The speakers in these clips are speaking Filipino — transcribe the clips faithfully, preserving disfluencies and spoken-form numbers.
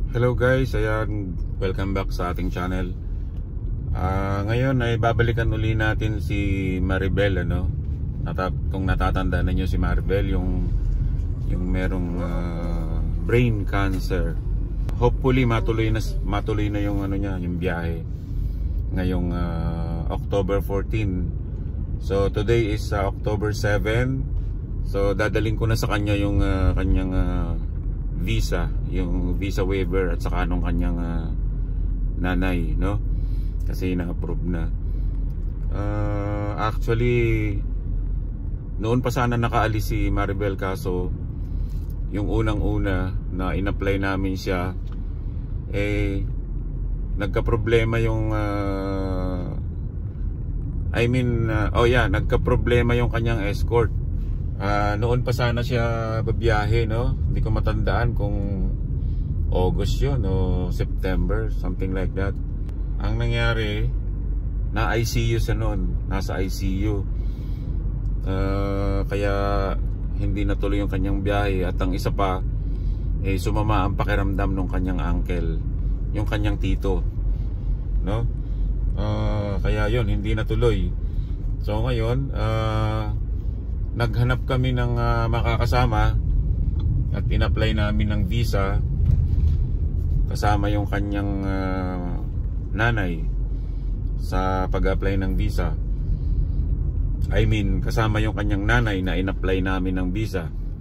Hello guys, ayan, welcome back sa ating channel. uh, Ngayon ay babalikan uli natin si Maribel, ano? Nata kung natatandaan niyo si Maribel, yung yung merong uh, brain cancer. Hopefully matuloy na matuloy na yung ano niya, yung biyahe ngayong uh, October fourteen. So today is uh, October seven. So dadaling ko na sa kanya yung uh, kanyang uh, visa, yung visa waiver at saka nung kanyang uh, nanay, no? Kasi na-approve na. Uh, actually noon pa sana nakaalis si Maribel, kaso yung unang-una na in-apply namin siya, eh nagka-problema yung uh, I mean uh, oh yeah, nagka-problema yung kanyang escort. Uh, noon pa sana siya babiyahe, no? Hindi ko matandaan kung August yun o September, something like that. Ang nangyari, na I C U sa noon, nasa I C U. Uh, kaya hindi natuloy yung kanyang biyahe. At ang isa pa, eh, sumama ang pakiramdam ng kanyang uncle, yung kanyang tito, no? Uh, kaya yun, hindi natuloy. So ngayon, uh, naghanap kami ng uh, makakasama at in-apply namin ng visa kasama yung kanyang uh, nanay sa pag-apply ng visa. I mean, kasama yung kanyang nanay na in-apply namin ng visa.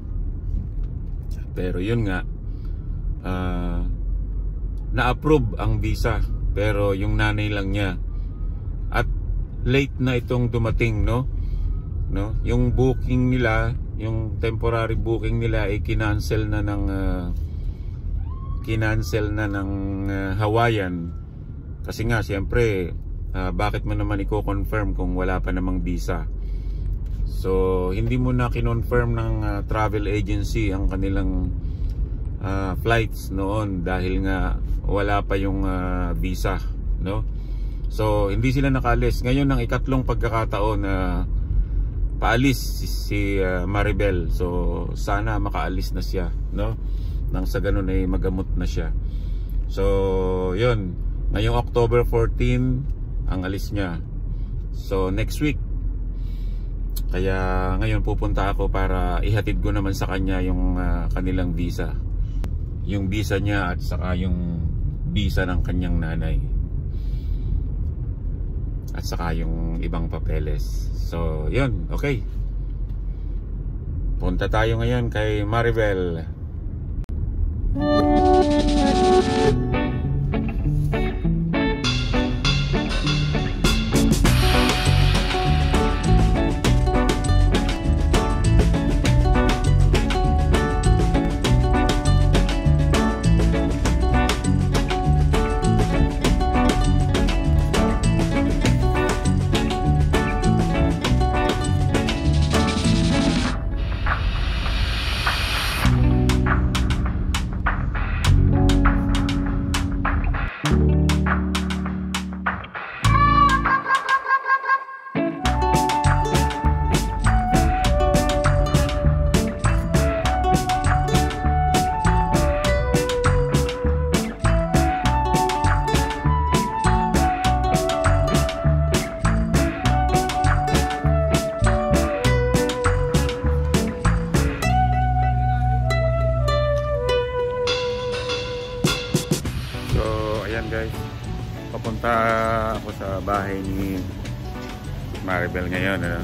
Pero yun nga, uh, na-approve ang visa, pero yung nanay lang niya. At late na itong dumating, no? No, yung booking nila, yung temporary booking nila ay kinancel na ng uh, kinancel na ng uh, Hawaiian. Kasi nga siyempre, uh, bakit mo naman i-confirm kung wala pa namang visa? So hindi mo na kinonfirm ng uh, travel agency ang kanilang uh, flights noon dahil nga wala pa yung uh, visa, no? So hindi sila nakaalis. Ngayon ang ikatlong pagkakataon na uh, paalis si, si uh, Maribel. So sana makaalis na siya, no? Nang sa ganun ay magamot na siya. So yun, ngayong October fourteen ang alis niya. So next week, kaya ngayon pupunta ako para ihatid ko naman sa kanya yung uh, kanilang visa, yung visa niya at saka yung visa ng kanyang nanay, at saka yung ibang papeles. So yun, okay, punta tayo ngayon kay Maribel. Guys, papunta ako sa bahay ni Maribel ngayon, ano?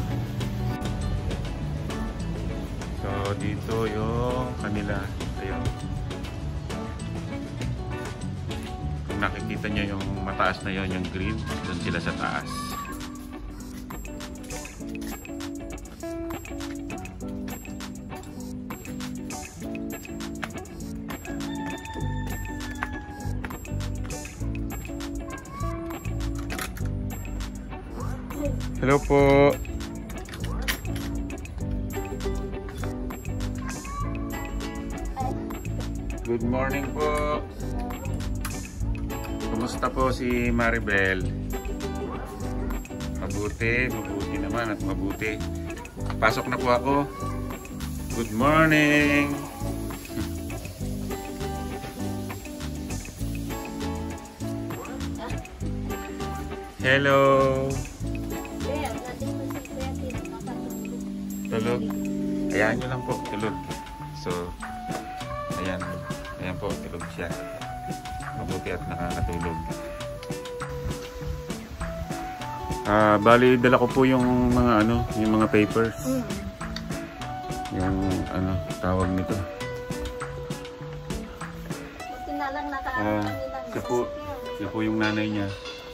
So dito yung kanila, ayun. Kung nakikita nyo yung mataas na yon, yung green, doon sila sa taas. Hello po. Good morning po. Kumusta po si Maribel? Mabuti, mabuti naman at mabuti. Pasok na po ako. Good morning. Hello. Kaya, natin mo si Kuya Tito, makatulog. Tulog. Ayan nyo lang po, tulog. So, ayan. Ayan po, tulog siya. Mabuti at nakakatulog. Ah, bali, dala ko po yung mga ano, yung mga papers. Mm. Yung ano, tawag nito. Buti na lang nakaano Ah, kami ng siya po, sasakyan. siya po yung nanay niya.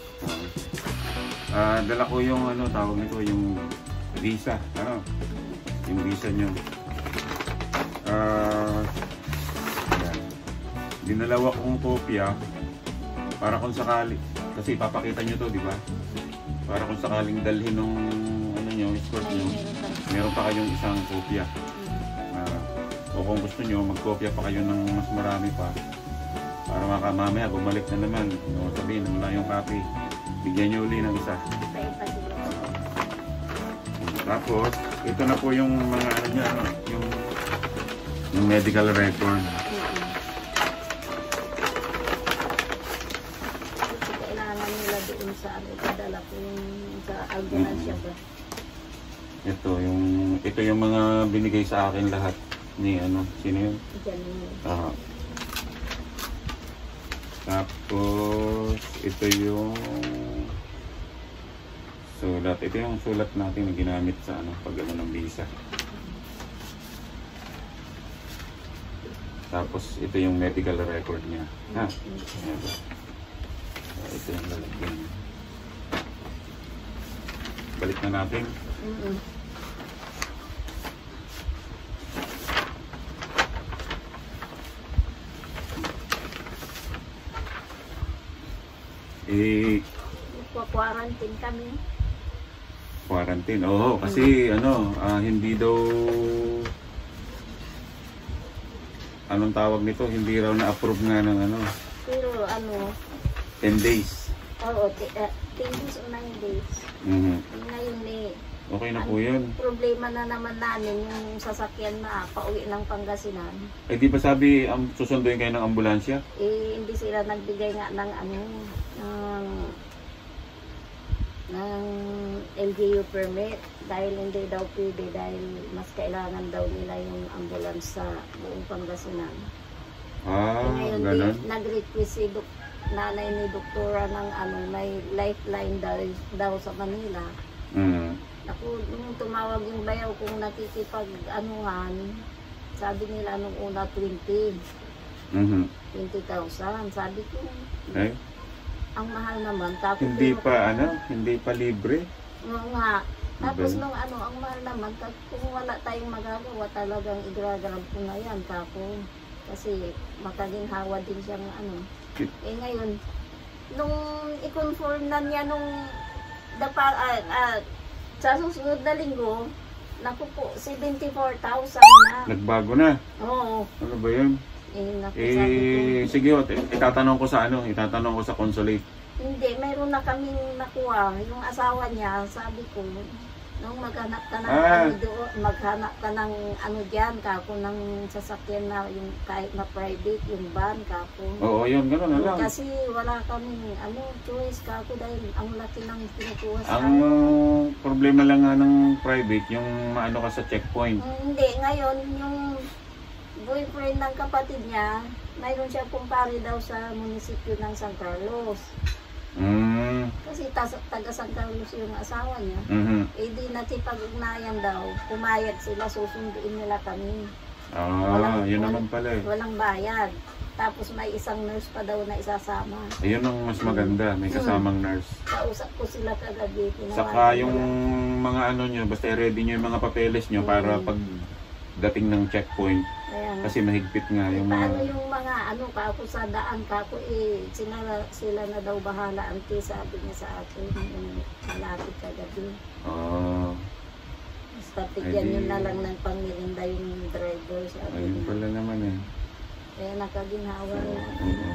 Ah, dala ko yung ano, tawag nito, yung visa. Ano? Yung visa niyo. Ah, ayan. Dinalawa kong kopya para kung sakali, kasi ipapakita nyo to, di ba? Para kung sakaling dalhin nung ano nyo, escort Ay, nyo, meron pa. meron pa kayong isang kopya. Ah, o kung gusto nyo, magkopya pa kayo ng mas marami pa. Para maka mamaya, bumalik na naman. No, sabihin, wala yung copy. Bigyan nyo uli ng isa. Tayo pa siguro. Tapos, ito na po yung mga ano niya, ano, yung, yung medical record. Mm-mm. Kasi kailangan nila doon sa ano, padala ko yung sa ambulansya ba. Ito yung ito yung mga binigay sa akin lahat ni ano, sino yun? Diyan yun. Ah. Tapos ito yung sulat. Ito yung sulat natin na ginamit sa ano, pag ano ng visa. Tapos ito yung medical record niya. Ha? Ayan ba? Ah, ito yung lalagyan. Balik na natin. Mm-mm. Eh, Quarantine kami. quarantine. Oo, kasi ano, ah, hindi daw anong tawag nito, hindi raw na-approve nga ng ano, Pero ano, ten days. oo, t- uh, ten days o nine days. Mhm. Ngayon eh, Okay na po yun. problema na naman namin yung sasakyan na pauwi ng Pangasinan. Eh di ba sabi um, susunduin kayo ng ambulansya? Eh, hindi sila nagbigay nga ng ano, ng, ng L G U permit dahil hindi daw pwede dahil mas kailangan daw nila yung ambulance sa buong Pangasinan. Ah, eh, ngayon ganun. di, nag-request si dok, nanay ni doktora ng ano, may lifeline daw, daw sa Manila. Mhm. Ako, nung tumawag yung bayaw kung nakikipag-anuhan, sabi nila nung una twenty, Mhm. twenty thousand. Sabi ko, Eh, ang mahal naman. Tapos hindi pero- pa ano, hindi pa libre. Oo nga. Tapos Diba? nung ano, ang mahal naman, kag- kung wala tayong magagawa, talagang igragrab ko na yan, kako. Kasi makaginhawa din siyang ano. Eh ngayon, nung i-confirm na niya nung dapa, ah, ah, sa susunod na linggo, naku po, seventy-four thousand na. Nagbago na. Oo. Ano ba yun? Eh, naku, sabi ko. Eh, sige, ot, itatanong ko sa ano, itatanong ko sa consulate. Hindi, mayroon na kaming nakuha. Yung asawa niya, sabi ko, nung maghanap ka ng Ah. ano doon, maghanap ka ng ano dyan, kako, ng sasakyan na yung kahit na private, yung van, kako. Oo, yun, gano'n na lang. Kasi wala kaming ano, choice, kako, dahil ang laki ng kinukuha sa Ang akin. problema lang nga ng private, yung maano ka sa checkpoint. Mm, Hindi, ngayon, yung boyfriend ng kapatid niya, mayroon siya kumpare daw sa munisipyo ng San Carlos. Mm. Kasi tas- taga San Carlos yung asawa niya. Mhm. Eh di nakipag-ugnayan daw, pumayag sila, susunduin nila kami. Ah, Walang- yun walang- naman pala eh. Walang bayad. Tapos may isang nurse pa daw na isasama. Ayun ang mas maganda, may kasamang nurse. Kausap ko sila kagabi. tinawagan Saka yung nila. mga ano nyo, basta ready nyo yung mga papeles nyo para Mm. pag dating ng checkpoint. Kaya nga. Kasi mahigpit nga yung mga... Paano yung mga ano, kako sa daan, kako eh, sila, sila na daw bahala, auntie, sabi niya sa akin, yung malapit kagabi. Ah, Basta tigyan Edi- yun na lang ng pangmirinda yung driver, sabi ayun niya. pala naman eh. Kaya nakaginhawa So, na. oo.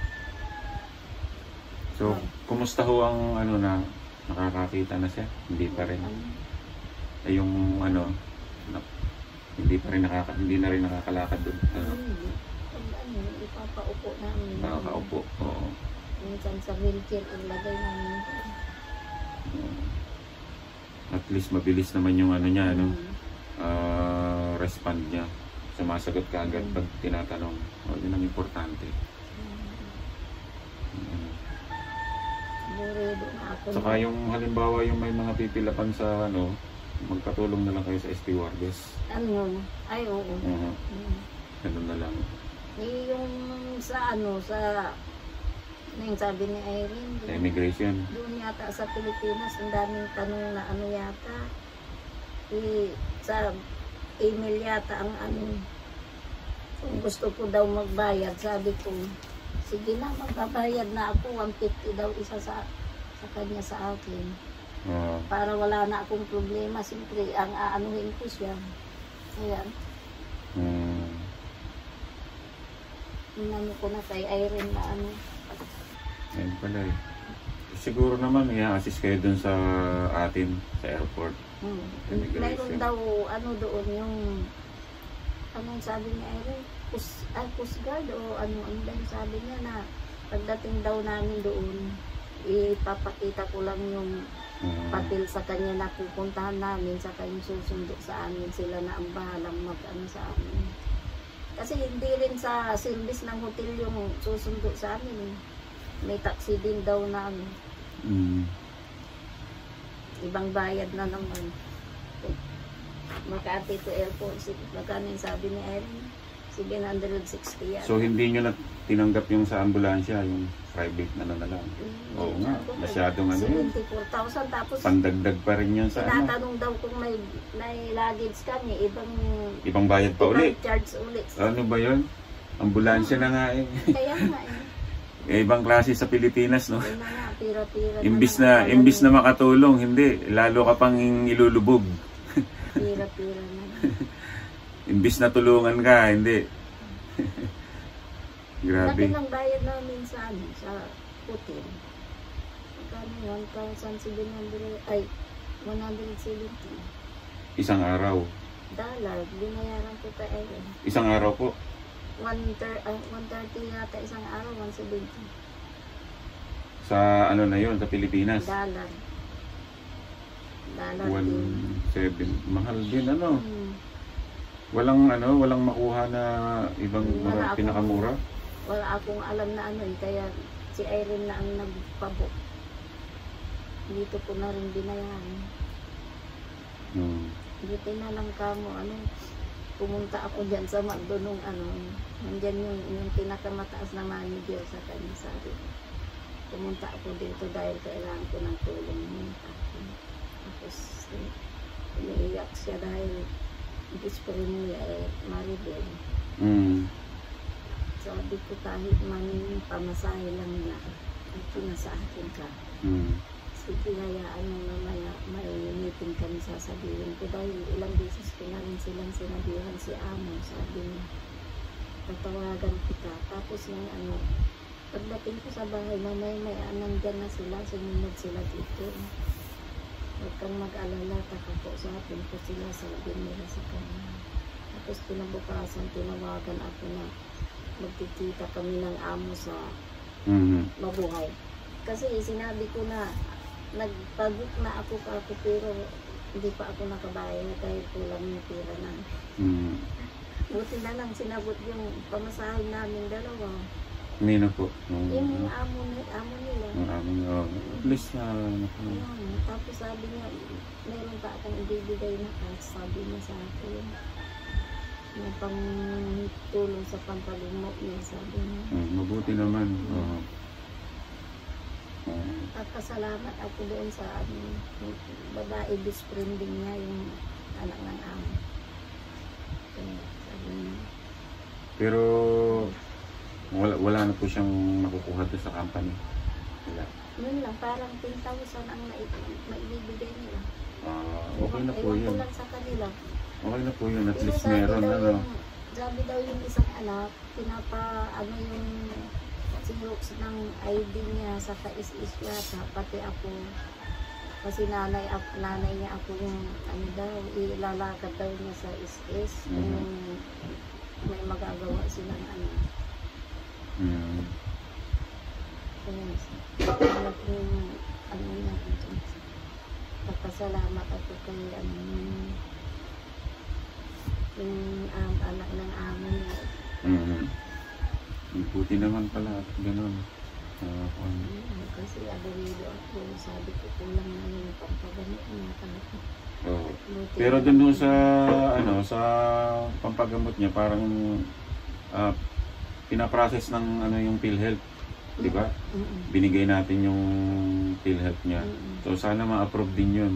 So, kumusta ho ang ano na nakakakita na siya? Hindi pa rin. Ay yung ano, na- hindi pa rin nakaka, hindi na rin nakakalakad doon. Ano, Hindi. Pag ano, ipapaupo namin. nakakaupo. Oo. Minsan sa wheelchair, ilagay namin. At least mabilis naman yung ano niya, ano, Mm. uh, respond niya. Sumasagot ka agad Mm. pag tinatanong. O, yun ang importante. Mm. Buredo na ako. Saka yung halimbawa yung may mga pipilapan sa ano, magpatulong na lang kayo sa stewardess. Ano yun? Ay, oo. Uh, Mm. ganun na lang. Eh, yung sa ano, sa ano yung sabi ni Irene, Sa immigration. doon yata sa Pilipinas, ang daming tanong na ano yata. Eh, sa email yata ang ano, kung gusto ko daw magbayad, sabi ko, sige na, magbabayad na ako, one fifty daw isa sa, sa kanya sa akin. Uh, Para wala na akong problema, siyempre, ang aanuhin ko siya. Ayan, um, inano ko na kay Irene na ano. ayun pala eh. Siguro naman, i-assist kayo dun sa atin, sa airport. Hmm. Immigration. Mayroon daw ano doon yung anong sabi ni Irene, Coast, ah, Coast Guard o ano, ano ba yung sabi niya na pagdating daw namin doon, ipapakita ko lang yung Uh, patil sa kanya na pupuntahan namin, saka yung susundo sa amin, sila na ang bahalang mag ano sa amin. Kasi hindi rin sa service ng hotel yung susundo sa amin. May taxi din daw na ano, um, ibang bayad na naman. Makati to airport, magkano yung sabi ni Erin? seven hundred sixty yan. so hindi nyo na tinanggap yung sa ambulansya, yung private na na lang. Oo nga, masyadong ano yun. seventy-four thousand tapos Pandagdag pa rin yan sa ano. tinatanong daw kung may may luggage kami, ibang Ibang bayad pa uli. ibang charge ulit. Ano ba yun? Ambulansya na nga eh. Kaya nga eh. Eh, ibang klase sa Pilipinas, no? Yun na nga, pira-pira Imbis na, na, imbis na makatulong, hindi. Lalo ka pang ilulubog. pira-pira na. Imbis na tulungan ka, hindi. Grabe. Laki ng bayad namin sa ano, sa hotel. Magkano yun? one thousand seven hundred, ay, one hundred seventy. Isang araw. Dollar, binayaran ko pa eh. Isang araw po. one thirty yata isang araw, one seventy. Sa ano na yun, sa Pilipinas. Dollar. Dollar din. one seven. Mahal din, ano? Hmm. Walang ano, walang makuha na ibang Wala mga akong- pinakamura. Wala akong alam na ano eh, kaya si Irene na ang nagpabok. Dito ko na rin binayaran. Hmm. Dito na lang kamo, ano, pumunta ako dyan sa McDo nung ano, nandyan yung, yung pinakamataas na manager sa kanya, sabi ko. Pumunta ako dito dahil kailangan ko ng tulong mo. Tapos, eh, umiiyak siya dahil gusto rin niya eh, Maribel. Hmm. Sabi ko kahit man pamasahe lang na, ito na sa akin ka. Hmm. Sige, hayaan mo na maya, may meeting kami sasabihin ko dahil ilang beses ko na rin silang sinabihan si Amo, sabi niya, tatawagan kita. Tapos yung ano, pagdating ko sa bahay, mamaya may nandyan na sila, sumunod sila dito. Huwag kang mag-alala, takakausapin ko sila, sabi nila sa kanya. Tapos kinabukasan, tinawagan ako na magkikita kami ng Amo sa Hmm. Mabuhay. Kasi sinabi ko na nagpag-book na ako pa ako pero hindi pa ako nakabayad dahil kulang yung pera na. Hmm. Buti na lang sinabot yung pamasahin namin dalawa. Nino po. Hmm. Yung amo, ni, amo nila. Ang aming, oh, at least na, uh, Ayun. Tapos sabi niya, meron pa akong ibibigay na cash. Sabi niya sa akin, yung pang tulong sa pampalumot niya, sabi niya. hmm, mabuti naman. Oh. Oh. Nagpasalamat ako doon sa ano, yung babae best friend din niya, yung anak ng amo. Kaya sabi niya, Pero wala, wala na po siyang makukuha doon sa company. Wala. yun lang, parang ten thousand ang mai- maibibigay nila. Ah, okay na po Ewan ko yun. lang sa kanila. Okay na po yun. At Pero least sabi meron daw na, no? yung, sabi daw yung isang anak, pinapa, ano yung Xerox ng I D niya sa ka-is-is yata, pati ako. Kasi nanay, ako, nanay niya ako yung, ano daw, ilalakad daw niya sa is-is. Mhm. Yung may magagawa silang ano. Hmm. Kaya, anak yung, ano niya, Nagpasalamat ako kay ano, yung um, anak ng amo niya. Mm-hmm. Buti naman pala at gano'n. Uh, um, kasi aburido ako, sabi ko kulang na yung pampagamot niya talaga. oh. Pero dun sa ano sa pampagamot niya parang uh, pinaprocess ng ano yung PhilHealth, di ba? Mm-hmm. Binigay natin yung PhilHealth niya. Mm-hmm. So sana ma-approve din yun.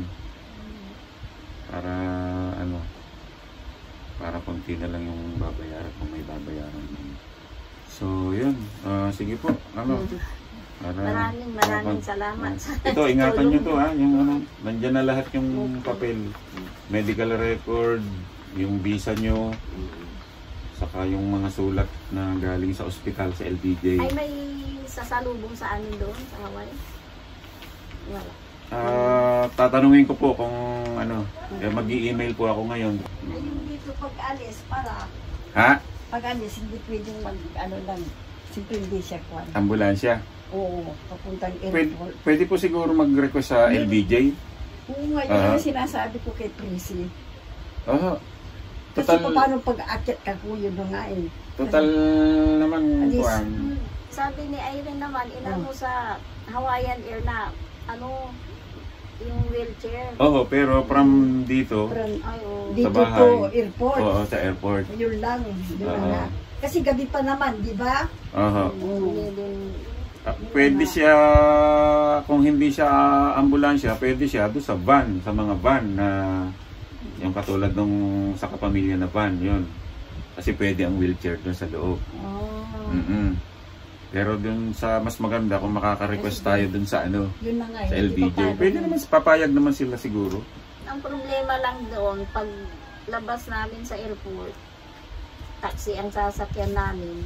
Para ano para konti na lang yung babayaran kung may babayaran. So yun, uh, sige po. Ano? Para, maraming maraming para, salamat. Uh, ito ingatan niyo to ha, yung ano, nandiyan na lahat yung papel, medical record, yung visa niyo, saka yung mga sulat na galing sa ospital sa L B J. Ay may sasalubong sa amin doon sa Hawaii? Wala. Uh, tatanungin ko po kung ano, eh, mag-i-email po ako ngayon. Ay, yung dito pag-alis para ha? pag-alis hindi pwedeng mag ano lang, simple hindi siya kwan. Ambulansya? Oo, papuntang Pwede, airport. pwede po siguro mag-request sa L B J? Oo nga, yun uh-huh. yung sinasabi ko kay Prissy. Oo. Uh, Kasi paano pag-aakyat ka ko yun nga eh. Total naman kuwan. Sabi ni Irene naman, inano oh. sa Hawaiian Air na ano, yung wheelchair. Oo, pero from dito, from, ay, oh. sa dito bahay. to airport. Oo, sa airport. Yun lang. Yun uh-huh. na. Kasi gabi pa naman, di ba? Oo. Uh-huh. Uh, pwede siya, kung hindi siya uh, ambulansya, pwede siya doon sa van, sa mga van na yung katulad nung sa kapamilya na van, yun. Kasi pwede ang wheelchair doon sa loob. Oh. Mm-mm. Pero doon sa mas maganda kung makaka-request tayo doon sa ano, yun na nga, sa L B J. Pwede naman, papayag naman sila siguro. Ang problema lang doon, pag labas namin sa airport, taxi ang sasakyan namin.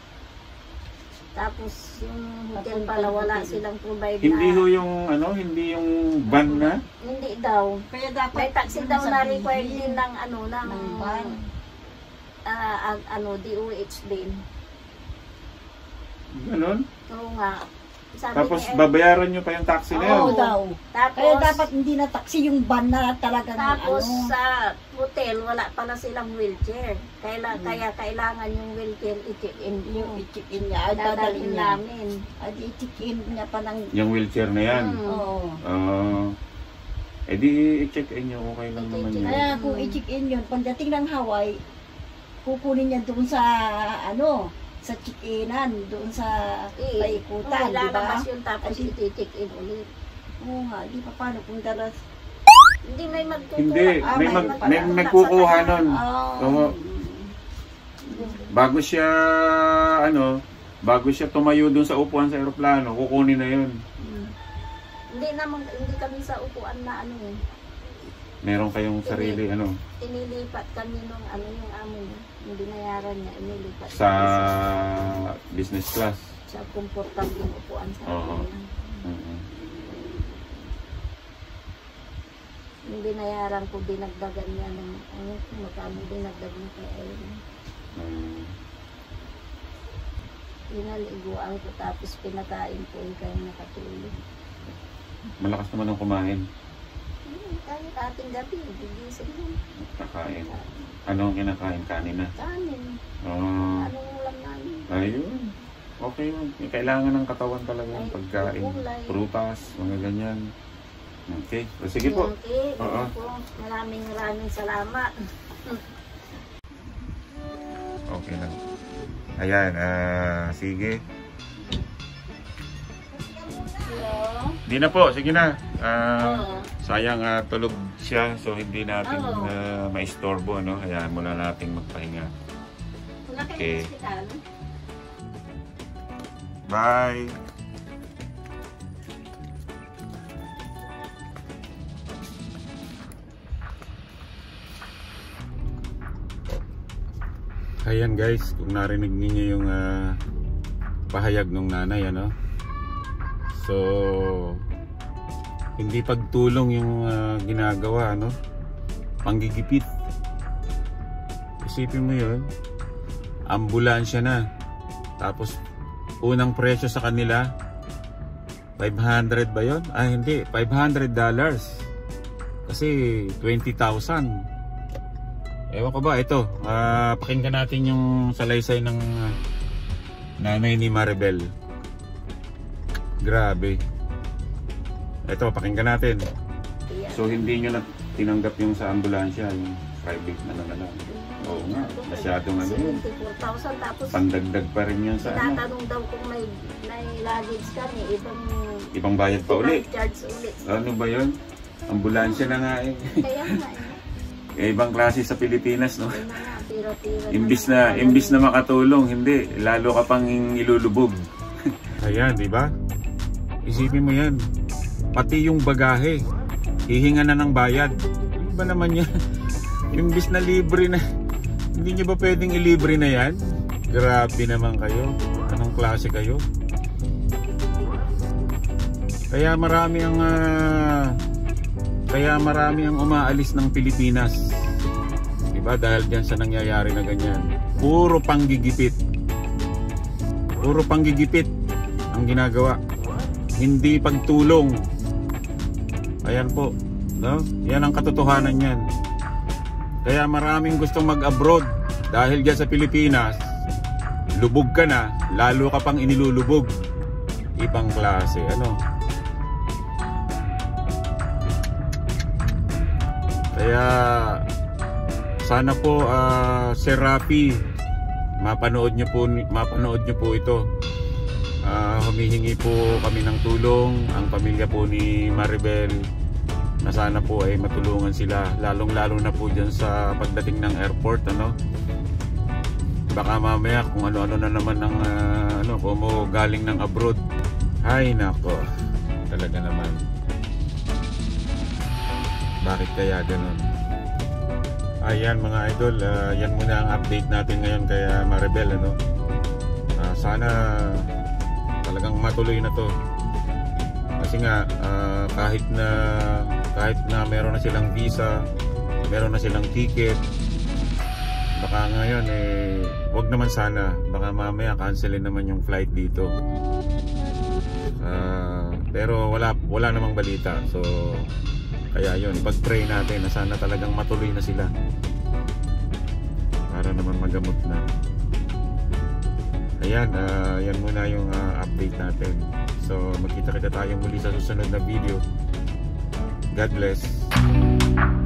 Tapos yung hotel pala wala silang provide na. Hindi ho yung ano, hindi yung van na? Hindi daw. Kaya dapat may taxi daw na required din ng ano, ng van. Uh, ano, D O H din. Ganon? Oo nga. Sabi tapos ni, babayaran nyo pa yung taxi na yun? Oo daw. Tapos, kaya dapat hindi na taxi yung van na talaga. Tapos ano. sa hotel, wala pala silang wheelchair. Kaya, hmm. kaya kailangan yung wheelchair i-check-in. Yung i-check-in niya, ay dadalhin dadalhin namin. Ay i-check-in niya pa ng... Yung wheelchair na yan? Hmm. Oo. Uh, eh di i-check-in nyo, okay lang naman yun. Kaya kung i-check-in yun, pagdating ng Hawaii, kukunin niya doon sa ano, sa check-inan, doon sa eh, paikutan, di ba? Yun, tapos i-check-in ulit. Oo nga, di pa paano kung daras... Hindi may magtutulak. Hindi, ah, may, mag, may nagkukuha nun. Oh. Oo. Bago siya, ano, bago siya tumayo doon sa upuan sa aeroplano, kukunin na yun. Hmm. Hindi naman, hindi kami sa upuan na ano eh. Meron kayong sarili, ano? Inilipat kami nung ano yung amo niya. Yung binayaran niya, inilipat. Sa business class? Sa komportable upuan sa Oo. akin. Uh-huh. Yung binayaran ko, dinagdagan niya ng, ano, magkano dinagdagan kay Irene. Um, Pinaliguan ko, tapos pinakain ko yung kaya nakatulog. malakas naman ang kumain. Hmm, kahit ating gabi, gigising mo. Kakain. Anong kinakain? Kanin na? Kanin. Oh. Anong ulam namin? Ayun. Okay yun. Kailangan ng katawan talaga yung pagkain. Prutas, mga ganyan. Okay. O, sige po. Okay. Oo. Po. Maraming maraming salamat. Okay lang. Ayan. Uh, sige. Hello? Hindi na po. Sige na. Uh, Oo. sayang uh, tulog siya. So hindi natin Oo. uh, maistorbo. No? Hayaan muna natin magpahinga. Wala kayong Okay. hospital? Bye. Ayan guys, kung narinig niyo yung uh, pahayag ng nanay, ano? So hindi pagtulong yung uh, ginagawa, ano? Panggigipit. Isipin mo yun, ambulansya na. Tapos unang presyo sa kanila five hundred ba yun? Ah hindi, five hundred dollars. Kasi twenty thousand. Ewan ko ba, ito. Uh, pakinggan natin yung salaysay ng uh, nanay ni Maribel. Grabe. Ito, pakinggan natin. So hindi nyo na tinanggap yung sa ambulansya, yung private na naman lang. Oo nga, masyadong ano yun. seventy-four thousand tapos Pandagdag pa rin yun sa ano. tinatanong daw kung may, may luggage kami, ibang Ibang bayad pa uli. charge ulit. Ano ba yun? Ambulansya na nga eh. Kaya nga eh. Eh, ibang klase sa Pilipinas, no? Yun na nga, tira-tira Imbis na, imbis na makatulong, hindi. Lalo ka pang ilulubog. Ayan, di ba? Isipin mo yan. Pati yung bagahe, hihinga na ng bayad. Ano ba naman yan? Imbis na libre na. Hindi nyo ba pwedeng ilibre na yan? Grabe naman kayo. Anong klase kayo? Kaya marami ang uh, kaya marami ang umaalis ng Pilipinas. Diba? Dahil dyan sa nangyayari na ganyan. Puro panggigipit. Puro panggigipit ang ginagawa. Hindi pagtulong. Ayan po. No? Yan ang katotohanan yan. Kaya maraming gustong mag-abroad dahil dyan sa Pilipinas, lubog ka na, lalo ka pang inilulubog. Ibang klase, ano? Kaya sana po uh, Sir Rafi, mapanood nyo po, mapanood nyo po ito. Uh, humihingi po kami ng tulong, ang pamilya po ni Maribel, na sana po ay matulungan sila, lalong lalo na po dyan sa pagdating ng airport, ano. Baka mamaya kung ano-ano na naman ng uh, ano, kung mo galing ng abroad. Ay nako, talaga naman. Bakit kaya ganun? Ayan mga idol, uh, yan muna ang update natin ngayon kay Maribel, ano. Uh, sana talagang matuloy na to. Kasi nga uh, kahit na kahit na meron na silang visa, meron na silang ticket, baka ngayon eh wag naman sana, baka mamaya cancelin naman yung flight dito. Uh, pero wala wala namang balita. So kaya yun, ipag-pray natin na sana talagang matuloy na sila para naman magamot na. Ayan, uh, yan muna yung uh, update natin. So magkita-kita tayo muli sa susunod na video. God bless.